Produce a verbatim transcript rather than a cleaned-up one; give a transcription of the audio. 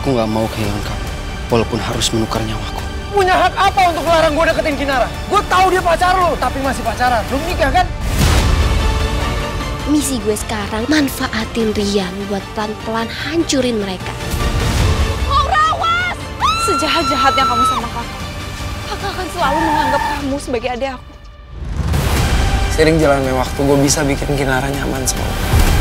Aku gak mau kehilangan kamu, walaupun harus menukar nyawaku. Punya hak apa untuk melarang gue deketin Kinara? Gue tahu dia pacar lo, tapi masih pacaran. Belum nikah kan? Misi gue sekarang manfaatin Rian buat pelan-pelan hancurin mereka. Laura, awas! Sejahat-jahatnya kamu sama kakak, kakak akan selalu menganggap kamu sebagai adik aku. Sering jalannya waktu, gue bisa bikin Kinara nyaman sama lo.